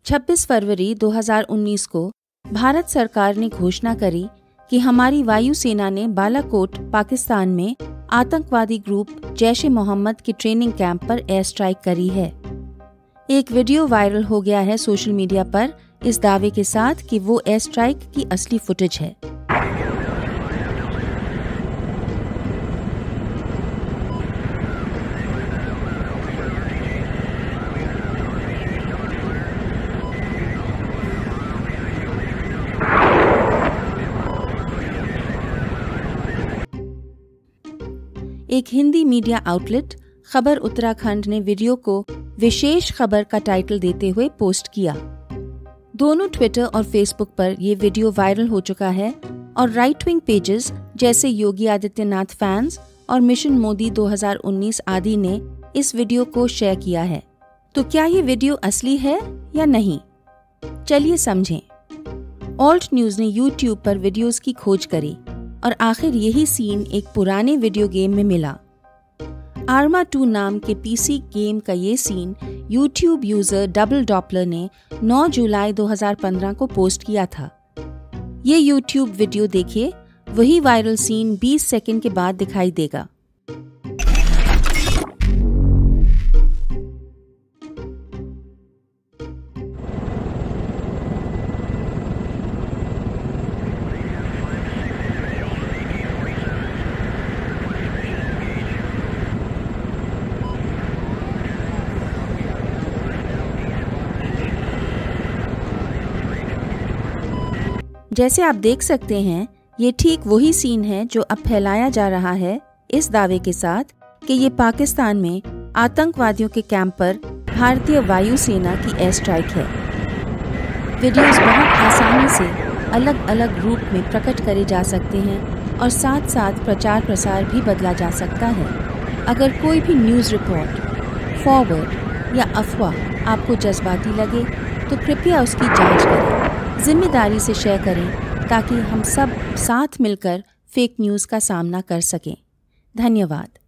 26 फरवरी 2019 को भारत सरकार ने घोषणा करी कि हमारी वायुसेना ने बालाकोट, पाकिस्तान में आतंकवादी ग्रुप जैश-ए-मोहम्मद के ट्रेनिंग कैंप पर एयर स्ट्राइक करी है। एक वीडियो वायरल हो गया है सोशल मीडिया पर इस दावे के साथ कि वो एयर स्ट्राइक की असली फुटेज है। एक हिंदी मीडिया आउटलेट खबर उत्तराखंड ने वीडियो को विशेष खबर का टाइटल देते हुए पोस्ट किया। दोनों ट्विटर और फेसबुक पर ये वीडियो वायरल हो चुका है और राइट विंग पेजेस जैसे योगी आदित्यनाथ फैंस और मिशन मोदी 2019 आदि ने इस वीडियो को शेयर किया है। तो क्या ये वीडियो असली है या नहीं? चलिए समझें। ऑल्ट न्यूज ने यूट्यूब पर वीडियोस की खोज करी और आखिर यही सीन एक पुराने वीडियो गेम में मिला। आर्मा 2 नाम के पीसी गेम का ये scene YouTube user Double Doppler ने 9 जुलाई 2015 को पोस्ट किया था। ये यूट्यूब वीडियो देखिए, वही वायरल सीन 20 सेकंड के बाद दिखाई देगा। जैसे आप देख सकते हैं, ये ठीक वही सीन है जो अब फैलाया जा रहा है इस दावे के साथ कि ये पाकिस्तान में आतंकवादियों के कैंप पर भारतीय वायुसेना की एयर स्ट्राइक है। वीडियोस बहुत आसानी से अलग अलग रूप में प्रकट करे जा सकते हैं और साथ साथ प्रचार प्रसार भी बदला जा सकता है। अगर कोई भी न्यूज़ रिपोर्ट, फॉरवर्ड या अफवाह आपको जज्बाती लगे तो कृपया उसकी जांच करें, जिम्मेदारी से शेयर करें ताकि हम सब साथ मिलकर फेक न्यूज़ का सामना कर सकें। धन्यवाद।